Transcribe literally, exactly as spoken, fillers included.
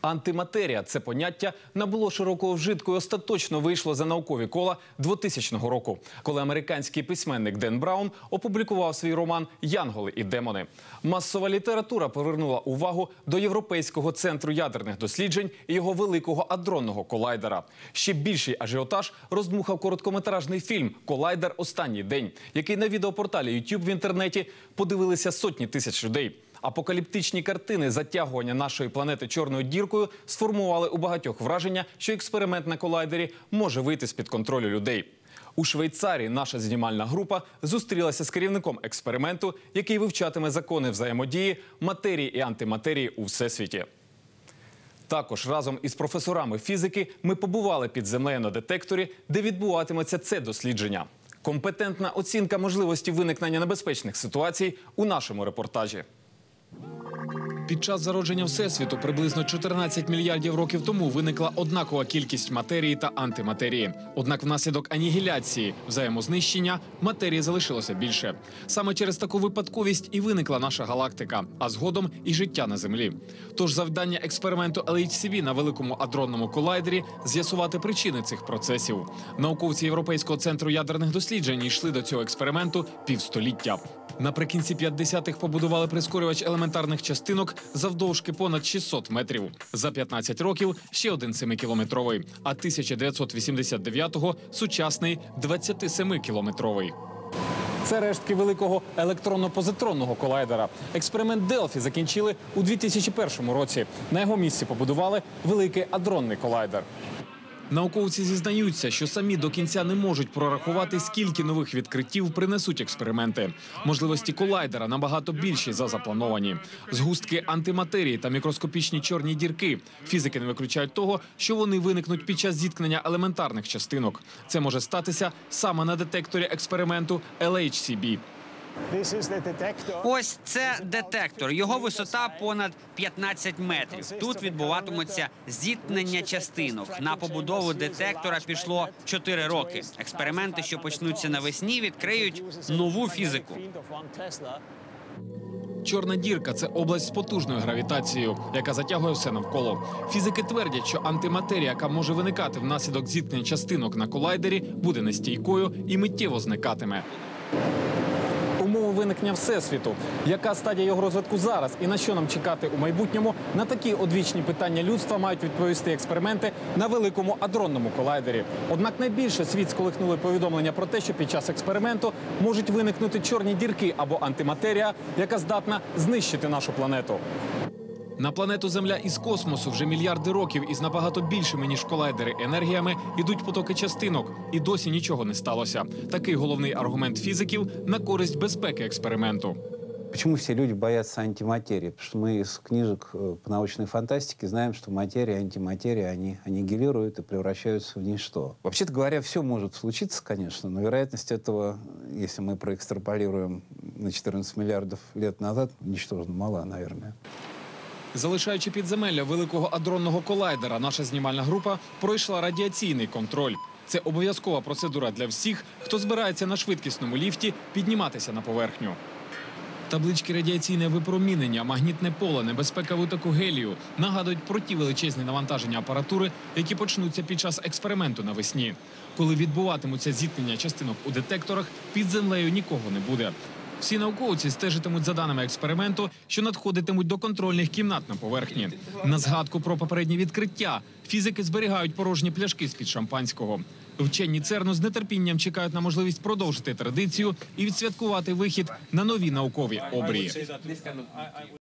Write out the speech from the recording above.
Антиматерія – це поняття набуло широкого вжитку і остаточно вийшло за наукові кола двотисячного року, коли американський письменник Ден Браун опублікував свій роман «Янголи і демони». Масова література повернула увагу до Європейського центру ядерних досліджень і його великого адронного колайдера. Ще більший ажіотаж роздмухав короткометражний фільм «Колайдер. Останній день», який на відеопорталі ютуб в інтернеті подивилися сотні тисяч людей. Апокаліптичні картини затягування нашої планети чорною діркою сформували у багатьох враження, що експеримент на колайдері може вийти з-під контролю людей. У Швейцарії наша знімальна група зустрілася з керівником експерименту, який вивчатиме закони взаємодії матерії і антиматерії у всесвіті. Також разом із професорами фізики ми побували під землею на детекторі, де відбуватиметься це дослідження. Компетентна оцінка можливості виникнення небезпечних ситуацій у нашому репортажі. Під час зародження Всесвіту приблизно чотирнадцять мільярдів років тому виникла однакова кількість матерії та антиматерії. Однак внаслідок анігіляції, взаємознищення, матерії залишилося більше. Саме через таку випадковість і виникла наша галактика, а згодом і життя на Землі. Тож завдання експерименту ел ейч сі бі на великому адронному колайдері – з'ясувати причини цих процесів. Науковці Європейського центру ядерних досліджень йшли до цього експерименту півстоліття. Наприкінці п'ятдесятих побудували прискорювач елементарних частинок завдовжки понад шістсот метрів. За п'ятнадцять років ще один семикілометровий, а тисяча дев'ятсот вісімдесят дев'ятого – сучасний двадцятисемикілометровий. Це рештки великого електронно-позитронного колайдера. Експеримент Делфі закінчили у дві тисячі першому році. На його місці побудували великий адронний колайдер. Науковці зізнаються, що самі до кінця не можуть прорахувати, скільки нових відкриттів принесуть експерименти. Можливості колайдера набагато більші за заплановані. Згустки антиматерії та мікроскопічні чорні дірки. Фізики не виключають того, що вони виникнуть під час зіткнення елементарних частинок. Це може статися саме на детекторі експерименту ел ейч сі бі. Ось це детектор. Його висота понад п'ятнадцять метрів. Тут відбуватимуться зіткнення частинок. На побудову детектора пішло чотири роки. Експерименти, що почнуться навесні, відкриють нову фізику. Чорна дірка – це область з потужною гравітацією, яка затягує все навколо. Фізики твердять, що антиматерія, яка може виникати внаслідок зіткнення частинок на колайдері, буде нестійкою і миттєво зникатиме. Умови виникнення Всесвіту, яка стадія його розвитку зараз і на що нам чекати у майбутньому, на такі одвічні питання людства мають відповісти експерименти на великому адронному колайдері. Однак найбільше світ сколихнули повідомлення про те, що під час експерименту можуть виникнути чорні дірки або антиматерія, яка здатна знищити нашу планету. На планету Земля із космосу вже мільярди років із набагато більшими, ніж колайдери, енергіями йдуть потоки частинок. І досі нічого не сталося. Такий головний аргумент фізиків на користь безпеки експерименту. Почему все люди боятся антиматерии? Потому что мы из книжек по научной фантастике знаем, что материя и антиматерия, они аннигилируют и превращаются в ничто. Вообще-то говоря, все может случиться, конечно, но вероятность этого, если мы проэкстраполируем на четырнадцать миллиардов лет назад, ничтожно мала, наверное. Залишаючи підземелля великого адронного колайдера, наша знімальна група пройшла радіаційний контроль. Це обов'язкова процедура для всіх, хто збирається на швидкісному ліфті підніматися на поверхню. Таблички радіаційне випромінення, магнітне поле, небезпека витоку гелію нагадують про ті величезні навантаження апаратури, які почнуться під час експерименту навесні. Коли відбуватимуться зіткнення частинок у детекторах, під землею нікого не буде. Всі науковці стежитимуть за даними експерименту, що надходитимуть до контрольних кімнат на поверхні. На згадку про попередні відкриття фізики зберігають порожні пляшки з-під шампанського. Вчені ЦЕРНу з нетерпінням чекають на можливість продовжити традицію і відсвяткувати вихід на нові наукові обрії.